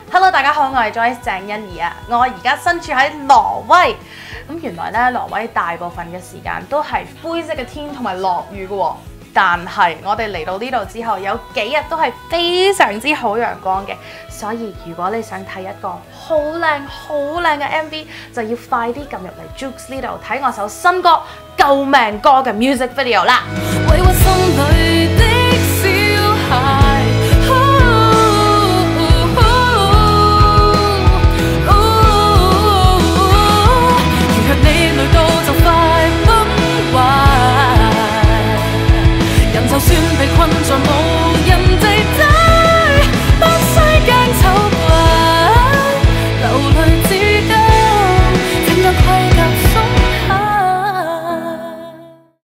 Hello， 大家好，我係 Joyce 鄭欣宜啊！我而家身處喺挪威，咁原來咧挪威大部分嘅時間都係灰色嘅天同埋落雨嘅喎，但係我哋嚟到呢度之後，有幾日都係非常之好陽光嘅，所以如果你想睇一個好靚嘅 MV， 就要快啲撳入嚟 Joox 呢度睇我首新歌《救命歌》嘅 music video 啦！ 委屈心裏的小孩。就算被困在